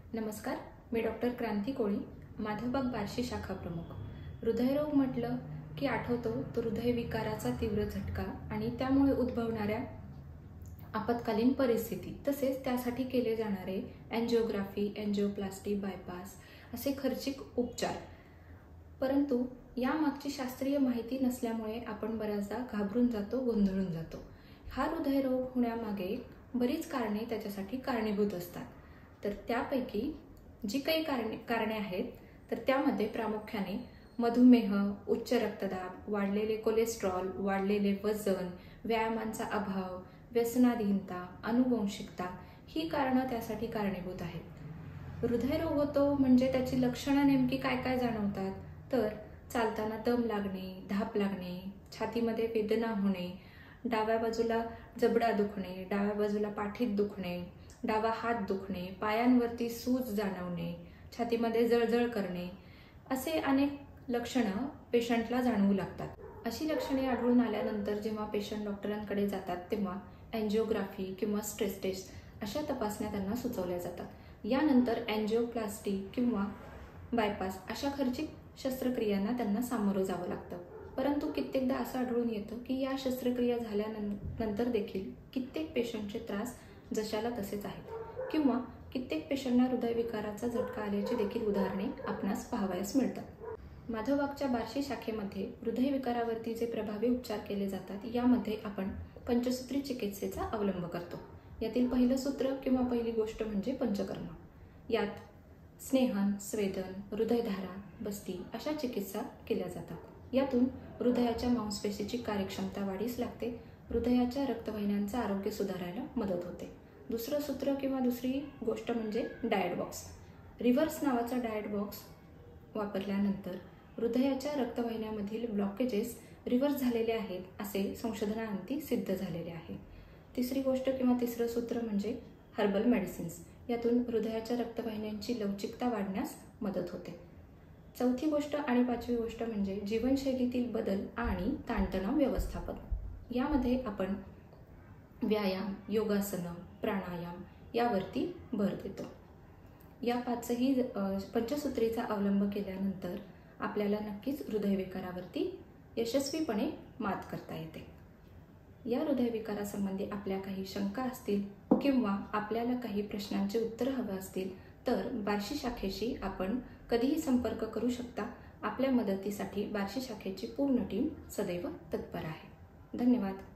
नमस्कार, मी डॉक्टर क्रांती कोळी, माधवबाग बार्शी शाखा प्रमुख. हृदयरोग म्हटलं की आठवतो तो हृदयविकाराचा तीव्र झटका आणि त्यामुळे उद्भवणाऱ्या आपत्कालीन परिस्थिती, तसेच त्यासाठी केले जाणारे अँजिओग्राफी, अँजिओप्लास्टी, बायपास असे खर्चिक उपचार. परंतु यामागची शास्त्रीय माहिती नसल्यामुळे आपण बऱ्याचदा घाबरून जातो, गोंधळून जातो. हा हृदयरोग होण्यामागे बरीच कारणे त्याच्यासाठी कारणीभूत असतात. तर त्यापैकी जी काही कारणे आहेत तर त्यामध्ये प्रामुख्याने मधुमेह, उच्च रक्तदाब, वाढलेले कोलेस्ट्रॉल, वाढलेले वजन, व्यायामांचा अभाव, व्यसनाधीनता, अनुवंशिकता ही कारणं त्यासाठी कारणीभूत आहेत. हृदयरोग होतो म्हणजे त्याची लक्षणं नेमकी काय काय जाणवतात, तर चालताना दम लागणे, धाप लागणे, छातीमध्ये वेदना होणे, डाव्या बाजूला जबडा दुखणे, डाव्या बाजूला पाठीत दुखणे, डावा हात दुखणे, पायांवरती सूज जाणवणे, छातीमध्ये जळजळ करणे, असे अनेक लक्षणं पेशंटला जाणवू लागतात. अशी लक्षणे आढळून आल्यानंतर जेव्हा पेशंट डॉक्टरांकडे जातात तेव्हा अँजिओग्राफी किंवा स्ट्रेस टेस्ट अशा तपासण्या त्यांना सुचवल्या जातात. यानंतर अँजिओप्लास्टी किंवा बायपास अशा खर्चिक शस्त्रक्रियांना त्यांना सामोरं जावं लागतं. परंतु कित्येकदा असं आढळून येतं की या शस्त्रक्रिया झाल्यानंतर देखील कित्येक पेशंटचे त्रास जशाला तसेच आहेत किंवा कित्येक पेशंटना हृदयविकाराचा झटका आल्याची देखील उदाहरणे आपणास पाहावयास मिळतात. माधवबागच्या बार्शी शाखेमध्ये हृदयविकारावरती जे प्रभावी उपचार केले जातात यामध्ये आपण पंचसूत्री चिकित्सेचा अवलंब करतो. यातील पहिलं सूत्र किंवा पहिली गोष्ट म्हणजे पंचकर्म. यात स्नेहन, स्वेदन, हृदयधारा, बस्ती अशा चिकित्सा केल्या जातात. यातून हृदयाच्या मांसपेशीची कार्यक्षमता वाढीस लागते, हृदयाच्या रक्तवाहिन्यांचं आरोग्य सुधारायला मदत होते. दुसरं सूत्र किंवा दुसरी गोष्ट म्हणजे डायट बॉक्स. रिव्हर्स नावाचा डायट बॉक्स वापरल्यानंतर हृदयाच्या रक्तवाहिन्यामधील ब्लॉकेजेस रिव्हर्स झालेले आहेत असे संशोधनाअंती सिद्ध झालेले आहे. तिसरी गोष्ट किंवा तिसरं सूत्र म्हणजे हर्बल मेडिसिन्स. यातून हृदयाच्या रक्तवाहिन्यांची लवचिकता वाढण्यास मदत होते. चौथी गोष्ट आणि पाचवी गोष्ट म्हणजे जीवनशैलीतील बदल आणि ताणतणाव व्यवस्थापन. यामध्ये आपण व्यायाम, योगासनं, प्राणायाम यावरती भर देतो. या पाचही पंचसूत्रीचा अवलंब केल्यानंतर आपल्याला नक्कीच हृदयविकारावरती यशस्वीपणे मात करता येते. या हृदयविकारासंबंधी आपल्या काही शंका असतील किंवा आपल्याला काही प्रश्नांचे उत्तर हवं असतील तर बार्शी शाखेशी आपण कधीही संपर्क करू शकता. आपल्या मदतीसाठी बार्शी शाखेची पूर्ण टीम सदैव तत्पर आहे. धन्यवाद.